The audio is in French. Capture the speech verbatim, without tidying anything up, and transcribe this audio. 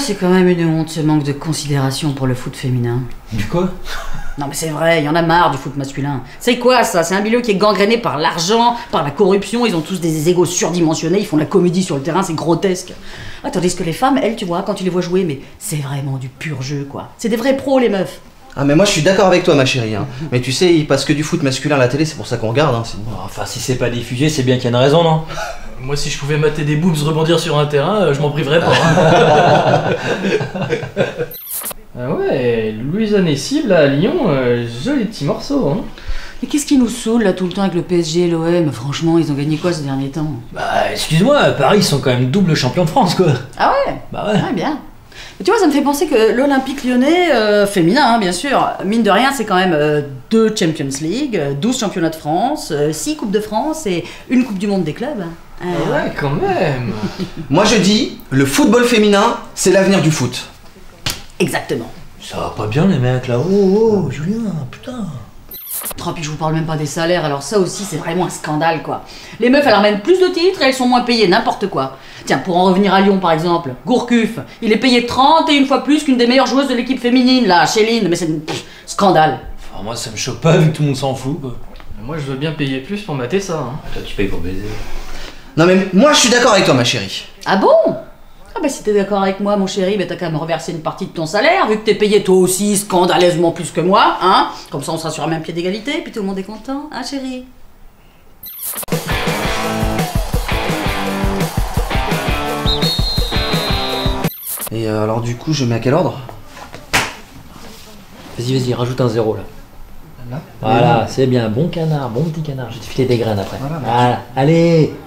c'est quand même une honte, ce manque de considération pour le foot féminin. Du quoi? Non mais c'est vrai, il y en a marre du foot masculin. C'est quoi ça? C'est un milieu qui est gangréné par l'argent, par la corruption, ils ont tous des égos surdimensionnés, ils font de la comédie sur le terrain, c'est grotesque. Ah, tandis que les femmes, elles, tu vois, quand tu les vois jouer, mais c'est vraiment du pur jeu, quoi. C'est des vrais pros, les meufs. Ah mais moi je suis d'accord avec toi ma chérie, hein. Mais tu sais, il passe que du foot masculin à la télé, c'est pour ça qu'on regarde, hein. Bon, enfin, si c'est pas diffusé, c'est bien qu'il y a une raison, non? Moi, si je pouvais mater des boobs rebondir sur un terrain, euh, je m'en priverais pas. Hein. Ah ouais, Louisa Nessib, là, à Lyon, euh, joli petit morceau, hein. Mais qu'est-ce qui nous saoule, là, tout le temps avec le P S G et l'O M? Franchement, ils ont gagné quoi ces derniers temps? Bah, excuse-moi, Paris, ils sont quand même double champions de France, quoi. Ah ouais? Bah ouais. Ouais, bien. Mais tu vois, ça me fait penser que l'Olympique lyonnais, euh, féminin, hein, bien sûr, mine de rien, c'est quand même euh, deux Champions League, douze championnats de France, euh, six Coupes de France et une Coupe du Monde des clubs. Ah ouais, quand même. Moi je dis, le football féminin, c'est l'avenir du foot. Exactement. Ça va pas bien, les mecs, là. Oh, oh, Julien, putain. Oh, puis je vous parle même pas des salaires, alors ça aussi c'est vraiment un scandale quoi. Les meufs elles ramènent plus de titres et elles sont moins payées, n'importe quoi. Tiens, pour en revenir à Lyon par exemple, Gourcuff, il est payé trente et une fois plus qu'une des meilleures joueuses de l'équipe féminine là, Chéline, mais c'est un scandale. Enfin, moi ça me choque pas vu que tout le monde s'en fout quoi. Moi je veux bien payer plus pour mater ça. Hein. Toi tu payes pour baiser. Non mais moi je suis d'accord avec toi ma chérie. Ah bon? Ah bah si t'es d'accord avec moi mon chéri, bah t'as qu'à me reverser une partie de ton salaire, vu que t'es payé toi aussi scandaleusement plus que moi, hein. Comme ça on sera sur un même pied d'égalité, puis tout le monde est content, hein chéri? Et euh, alors du coup je mets à quel ordre? Vas-y, vas-y, rajoute un zéro là. Là? Voilà, c'est bien, bon canard, bon petit canard. Je vais te filer des graines après. Voilà, Voilà. Allez,